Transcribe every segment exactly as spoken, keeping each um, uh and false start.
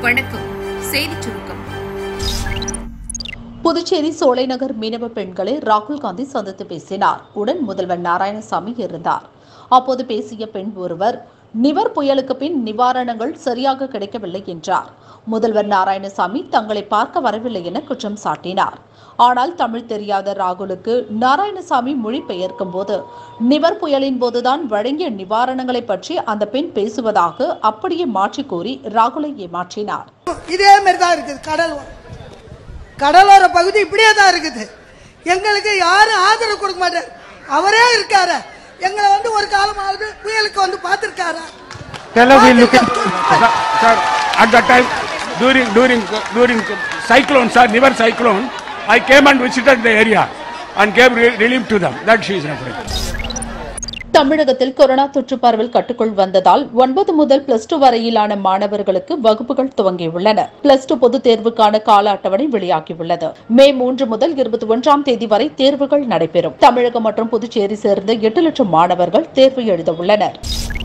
வணக்கம். செய்திச் சுருக்கம். புதுச்சேரி சோலைநகர் மீனவ பெண்களை ராகுல் காந்தி சந்தித்து பேசினார். உடன் முதல்வர் நாராயணசாமி இருந்தார். அப்போது பேசிய பெண் ஒருவர், நிவர் புயலுக்கு பின் நிவாரணங்கள் சரியாக கிடைக்கவில்லை என்றார். முதல்வர் நாராயணசாமி தங்களை பார்க்க வரவில்லை என குற்றம் சாட்டினார். ஆனால் தமிழ் தெரியாத ராகுலுக்கு நாராயணசாமி மொழிபெயர்க்கும் போது நிவர் புயலின் போதுதான் வழங்கிய நிவாரணங்களை பற்றி அந்த பெண் பேசுவதாக அப்படியே மாற்றி கூறி ராகுலை ஏமாற்றினார். இதே மாதிரி தான் இருக்குது. கடல் கடலோர பகுதி இப்படியே தான் இருக்குது. எங்களுக்கு யாரும் ஆதரவு கொடுக்க மாட்டார். அவரே இருக்காரு. எங்களை வந்து ஒரு காலமாவது புயலுக்கு வந்து பார்த்திருக்காரு. At that time, during during during cyclone, sir, Nivar cyclone, I came and visited the area and gave relief to them. That she is referring. தமிழகத்தில் கொரோனா தொற்று பரவல் கட்டுக்குள் வந்ததால் ஒன்பது முதல் பிளஸ் டூ வரையிலான மாணவர்களுக்கு வகுப்புகள் துவங்கியுள்ளன. பிளஸ் டூ பொதுத் தேர்வுக்கான கால அட்டவணை வெளியாகியுள்ளது. மே மூன்று முதல் இருபத்தி ஒன்றாம் தேதி வரை தேர்வுகள் நடைபெறும். தமிழகம் மற்றும் புதுச்சேரி சேர்ந்த எட்டு லட்சம் மாணவர்கள் தேர்வு எழுத உள்ளனர்.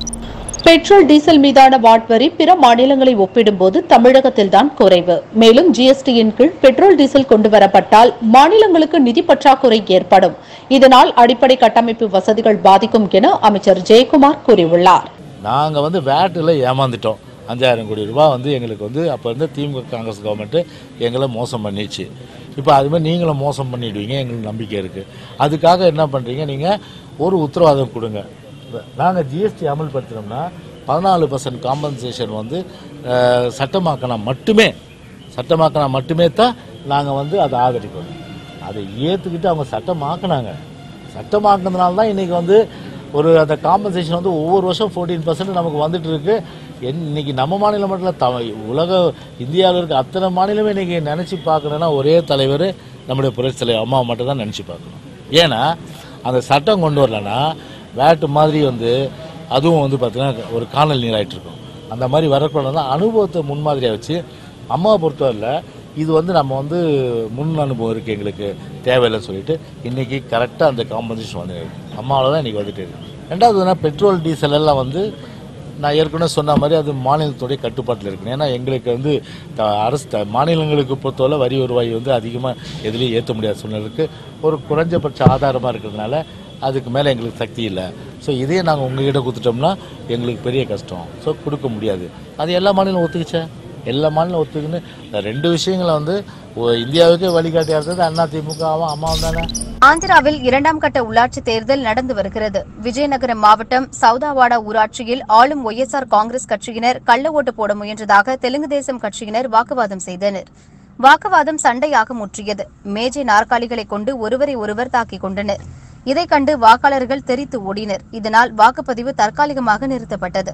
பெட்ரோல் டீசல் மீதான வாட் வரி பிற மாநிலங்களை ஒப்பிடும்போது தமிழகத்தில்தான் குறைவு. மேலும் ஜிஎஸ்டியின் கீழ் பெட்ரோல் டீசல் கொண்டுவரப்பட்டால் மாநிலங்களுக்கு நிதி பற்றாக்குறை ஏற்படும். இதனால் அடிப்படை கட்டமைப்பு வசதிகள் பாதிக்கும் என அமைச்சர் ஜெயக்குமார் கூறியுள்ளார். நாங்க வந்து வேட்டில் ஏமாந்துட்டோம். அஞ்சாயிரம் கோடி ரூபாய் வந்து எங்களுக்கு வந்து அப்போ வந்து திமுக காங்கிரஸ் கவர்மெண்ட் எங்களை மோசம் பண்ணிடுச்சு. இப்போ அது மாதிரி நீங்களும் மோசம் பண்ணிடுவீங்க எங்களுக்கு நம்பிக்கை இருக்குது. அதுக்காக என்ன பண்ணுறீங்க, நீங்கள் ஒரு உத்தரவாதம் கொடுங்க. நாங்கள் ஜிஎஸ்டி அமல்படுத்தினோம்னா பதினாலு பர்சன்ட் காம்பன்சேஷன் வந்து சட்டமாக்கினா மட்டுமே சட்டமாக்கினா மட்டுமே தான் நாங்கள் வந்து அதை ஆதரிப்போம். அதை ஏற்றுக்கிட்டு அவங்க சட்டமாக்கினாங்க. சட்டமாக்குனதுனால தான் இன்றைக்கி வந்து ஒரு அந்த காம்பன்சேஷன் வந்து ஒவ்வொரு வருஷம் ஃபோர்டீன் பர்சன்ட் நமக்கு வந்துட்டு இருக்கு. இன்னைக்கு நம்ம மாநிலம் மட்டும் இல்லை, த உலக இந்தியாவில் இருக்க அத்தனை மாநிலமே இன்றைக்கி நினச்சி பார்க்கணுன்னா ஒரே தலைவர் நம்முடைய புரட்சி தலைவர் அம்மா மட்டும் தான் நினச்சி பார்க்கணும். ஏன்னா அந்த சட்டம் கொண்டு வரலன்னா வேட்டு மாதிரி வந்து அதுவும் வந்து பார்த்தீங்கன்னா ஒரு காணல் நீராயிட்டு இருக்கும். அந்த மாதிரி வரக்கூடாதுன்னா அனுபவத்தை முன்மாதிரியாக வச்சு அம்மாவை பொறுத்தவரையில் இது வந்து நம்ம வந்து முன் அனுபவம் இருக்குது எங்களுக்கு தேவையில்லைன்னு சொல்லிட்டு இன்றைக்கி கரெக்டாக அந்த காம்பன்சேஷன் வந்து அம்மாவில் தான் இன்றைக்கி வந்துட்டு இருக்குது. ரெண்டாவதுனா பெட்ரோல் டீசல் எல்லாம் வந்து நான் ஏற்கனவே சொன்ன மாதிரி அது மாநிலத்துடைய கட்டுப்பாட்டில் இருக்குது. ஏன்னா எங்களுக்கு வந்து அரசு மாநிலங்களுக்கு பொறுத்தவரை வரி வருவாய் வந்து அதிகமாக எதுலேயும் ஏற்ற முடியாத சூழ்நிலைக்கு ஒரு குறைஞ்சபட்ச ஆதாரமாக இருக்கிறதுனால அதுக்கு மேலே எங்களுக்கு சக்தி இல்லை. ஸோ இதையே நாங்கள் உங்ககிட்ட கொடுத்துட்டோம்னா எங்களுக்கு பெரிய கஷ்டம். ஸோ கொடுக்க முடியாது. அது எல்லா மாநிலம் ஒத்துக்குச்சா? எல்லா மாநிலம் ஒத்துக்குன்னு ரெண்டு விஷயங்களை வந்து இந்தியாவுக்கே வழிகாட்டியாக இருந்தது அண்ணா திமுகவும் அம்மாவும் தானே. ஆந்திராவில் இரண்டாம் கட்ட உள்ளாட்சி தேர்தல் நடந்து வருகிறது. விஜயநகரம் மாவட்டம் சவுதாவாடா ஊராட்சியில் ஆளும் ஒய்எஸ்ஆர் காங்கிரஸ் கட்சியினர் கள்ள ஓட்டு போட முயன்றதாக தெலுங்கு தேசம் கட்சியினர் வாக்குவாதம் செய்தனர். வாக்குவாதம் சண்டையாக முற்றியது. மேஜை நாற்காலிகளை கொண்டு ஒருவரை ஒருவர் தாக்கிக் கொண்டனர். இதை கண்டு வாக்காளர்கள் தெரித்து ஓடினர். இதனால் வாக்குப்பதிவு தற்காலிகமாக நிறுத்தப்பட்டது.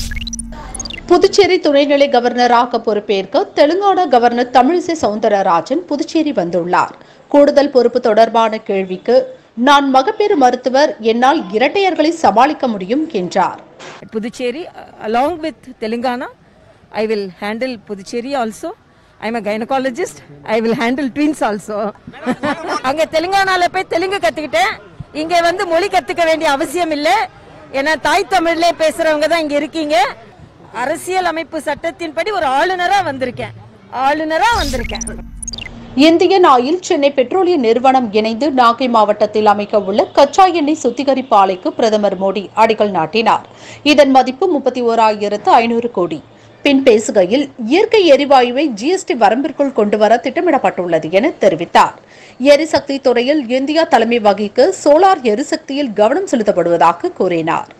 புதுச்சேரி துணைநிலை கவர்னராக பொறுப்பேற்க தெலுங்கானா கவர்னர் தமிழிசை சவுந்தரராஜன் புதுச்சேரி வந்துள்ளார். கூடுதல் பொறுப்பு தொடர்பான கேள்விக்கு, நான் மகப்பேறு மருத்துவர், என்னால் இரட்டையர்களை சமாளிக்க முடியும் என்றார். Puducherry along with Telangana, I will handle Puducherry also. I am a gynecologist. I will handle twins also. அங்க தெலுங்கானால போய் தெலுங்கு கத்துக்கிட்டேன். இங்க வந்து மொழி கத்துக்க வேண்டிய அவசியம் இல்லை. ஏன்னா தாய் தமிழ்லே பேசுறவங்க தான் இங்க இருக்கீங்க. அரசியல் அமைப்பு சட்டத்தின்படி ஒரு ஆளுநரா வந்திருக்கேன். ஆளுநரா வந்திருக்கேன். இந்தியன் ஆயில் சென்னை பெட்ரோலிய நிறுவனம் இணைந்து நாகை மாவட்டத்தில் அமைக்க உள்ள கச்சா எண்ணெய் சுத்திகரிப்பு ஆலைக்கு பிரதமர் மோடி அடிக்கல் நாட்டினார். இதன் மதிப்பு முப்பத்தி ஓராயிரத்து ஐநூறு கோடி. பின் பேசுகையில், இயற்கை எரிவாயுவை ஜிஎஸ்டி வரம்பிற்குள் கொண்டுவர திட்டமிடப்பட்டுள்ளது என தெரிவித்தார். எரிசக்தி துறையில் இந்தியா தலைமை வகிக்க சோலார் எரிசக்தியில் கவனம் செலுத்தப்படுவதாக கூறினார்.